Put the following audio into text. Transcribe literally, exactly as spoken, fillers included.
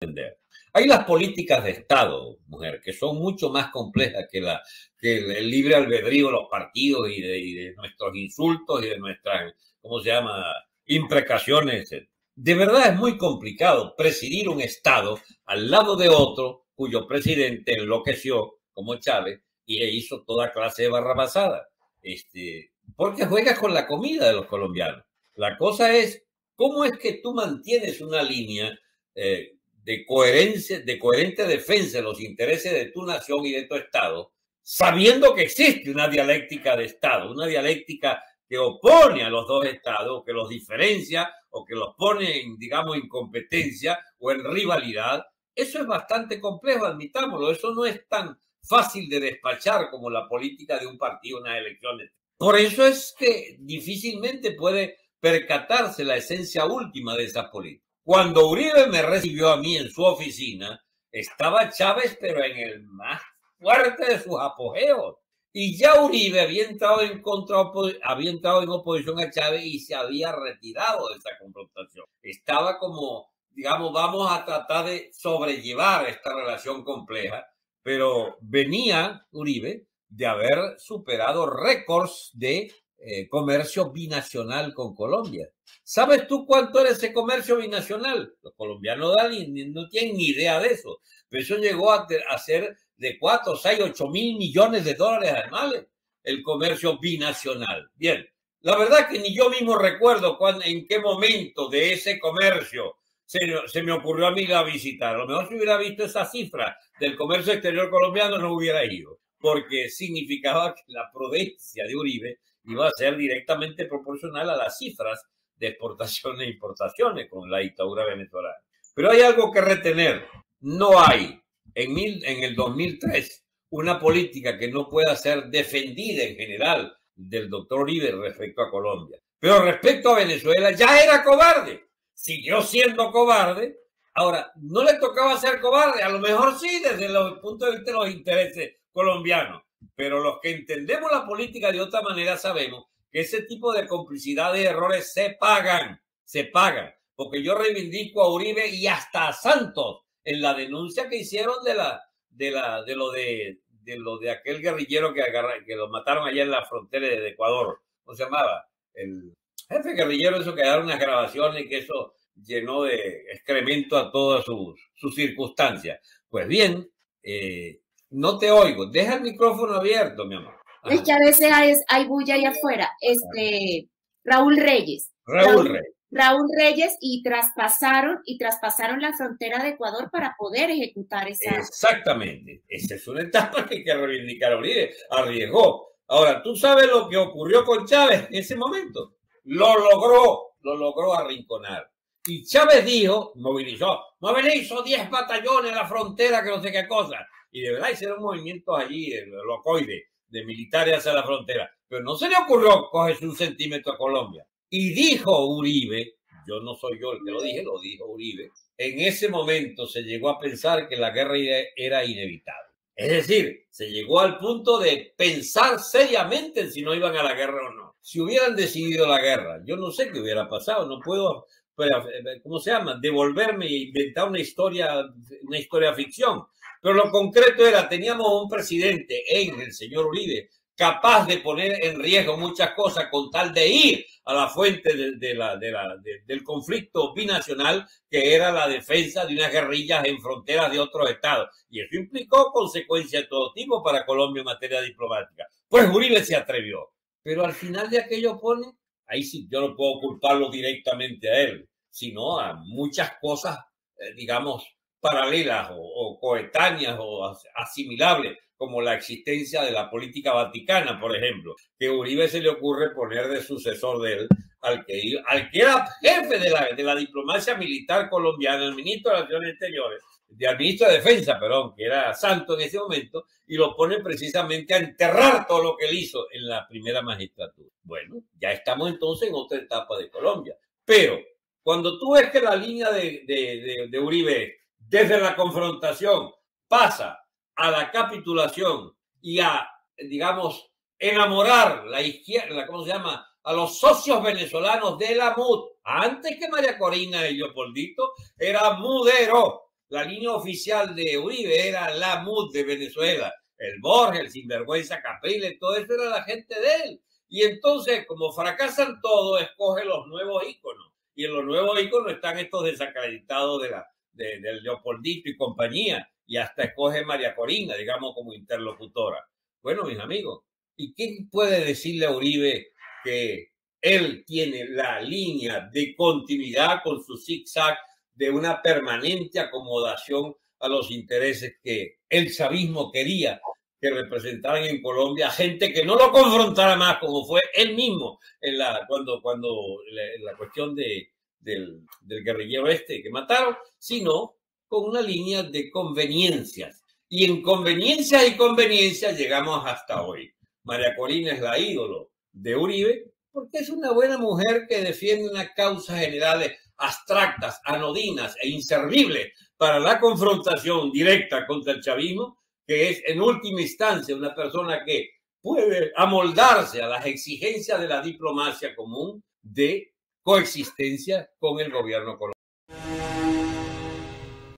Hay las políticas de Estado, mujer, que son mucho más complejas que, la, que el libre albedrío de los partidos y de, y de nuestros insultos y de nuestras, ¿cómo se llama?, imprecaciones. De verdad es muy complicado presidir un Estado al lado de otro cuyo presidente enloqueció, como Chávez, y le hizo toda clase de barrabasada. Este, porque juegas con la comida de los colombianos. La cosa es, ¿cómo es que tú mantienes una línea eh, de coherencia, de coherente defensa de los intereses de tu nación y de tu Estado, sabiendo que existe una dialéctica de Estado, una dialéctica que opone a los dos Estados, que los diferencia o que los pone en, digamos, en competencia o en rivalidad? Eso es bastante complejo, admitámoslo. Eso no es tan fácil de despachar como la política de un partido en unas elecciones. Por eso es que difícilmente puede percatarse la esencia última de esas políticas. Cuando Uribe me recibió a mí en su oficina, estaba Chávez, pero en el más fuerte de sus apogeos. Y ya Uribe había entrado en contra, había entrado en oposición a Chávez y se había retirado de esa confrontación. Estaba como, digamos, vamos a tratar de sobrellevar esta relación compleja, pero venía Uribe de haber superado récords de eh, comercio binacional con Colombia. ¿Sabes tú cuánto era ese comercio binacional? Los colombianos no tienen ni idea de eso, pero eso llegó a, a ser de cuatro, seis, ocho mil millones de dólares anuales, el comercio binacional. Bien, la verdad que ni yo mismo recuerdo cuándo, en qué momento de ese comercio se, se me ocurrió a mí ir a visitar. A lo mejor si hubiera visto esa cifra del comercio exterior colombiano no hubiera ido, porque significaba que la prudencia de Uribe iba a ser directamente proporcional a las cifras de exportaciones e importaciones con la dictadura venezolana. Pero hay algo que retener. No hay en, mil, en el dos mil tres una política que no pueda ser defendida en general del doctor Uribe respecto a Colombia. Pero respecto a Venezuela ya era cobarde. Siguió siendo cobarde. Ahora, no le tocaba ser cobarde. A lo mejor sí desde el punto de vista de los intereses colombianos. Pero los que entendemos la política de otra manera sabemos que ese tipo de complicidades y errores se pagan, se pagan, porque yo reivindico a Uribe y hasta a Santos en la denuncia que hicieron de la de la de lo de, de lo de aquel guerrillero que agarra, que lo mataron allá en la frontera de Ecuador. ¿Cómo se llamaba? El jefe guerrillero, eso que daron unas grabaciones y que eso llenó de excremento a todas sus, sus circunstancias. Pues bien, eh, no te oigo. Deja el micrófono abierto, mi amor. Es que a veces hay, hay bulla ahí afuera. Este, Raúl Reyes. Raúl, Raúl Reyes. Raúl Reyes y traspasaron y traspasaron la frontera de Ecuador para poder ejecutar esa. Exactamente. Esa es una etapa que hay que reivindicar a Uribe. Arriesgó. Ahora, ¿tú sabes lo que ocurrió con Chávez en ese momento? Lo logró, lo logró arrinconar. Y Chávez dijo, movilizó, movilizo diez batallones a la frontera, que no sé qué cosa. Y de verdad hicieron movimientos allí, el locoide, de militares hacia la frontera. Pero no se le ocurrió cogerse un centímetro a Colombia. Y dijo Uribe, yo no soy yo el que lo dije, lo dijo Uribe, en ese momento se llegó a pensar que la guerra era inevitable. Es decir, se llegó al punto de pensar seriamente en si no iban a la guerra o no. Si hubieran decidido la guerra, yo no sé qué hubiera pasado, no puedo, ¿cómo se llama?, devolverme e inventar una historia, una historia ficción. Pero lo concreto era, teníamos un presidente en el señor Uribe capaz de poner en riesgo muchas cosas con tal de ir a la fuente de, de la, de la, de, del conflicto binacional, que era la defensa de unas guerrillas en fronteras de otros estados. Y eso implicó consecuencias de todo tipo para Colombia en materia diplomática. Pues Uribe se atrevió. Pero al final de aquello pone, ahí sí, yo no puedo culparlo directamente a él, sino a muchas cosas, eh, digamos, paralelas o, o coetáneas o asimilables, como la existencia de la política vaticana, por ejemplo, que Uribe se le ocurre poner de sucesor de él al que, al que era jefe de la, de la diplomacia militar colombiana, el ministro de Relaciones Exteriores, del ministro de Defensa, perdón, que era Santos en ese momento, y lo pone precisamente a enterrar todo lo que él hizo en la primera magistratura. Bueno, ya estamos entonces en otra etapa de Colombia. Pero cuando tú ves que la línea de, de, de, de Uribe desde la confrontación pasa a la capitulación y a, digamos, enamorar la izquierda, ¿cómo se llama?, a los socios venezolanos de la M U D. Antes que María Corina y Leopoldito, era mudero. la línea oficial de Uribe era la M U D de Venezuela, el Borges, el sinvergüenza Capriles, todo eso era la gente de él. Y entonces, como fracasan todos, escoge los nuevos íconos. Y en los nuevos íconos están estos desacreditados de la, de, del Leopoldito y compañía. Y hasta escoge María Corina, digamos, como interlocutora. Bueno, mis amigos, ¿y quién puede decirle a Uribe que él tiene la línea de continuidad con su zigzag de una permanente acomodación a los intereses que el chavismo quería que representaran en Colombia gente que no lo confrontara más, como fue él mismo en la, cuando, cuando la, en la cuestión de, del, del guerrillero este que mataron, sino con una línea de conveniencias. Y en conveniencias y conveniencias llegamos hasta hoy. María Corina es la ídolo de Uribe porque es una buena mujer que defiende unas causas generales abstractas, anodinas e inservibles para la confrontación directa contra el chavismo, que es en última instancia una persona que puede amoldarse a las exigencias de la diplomacia común de coexistencia con el gobierno colombiano.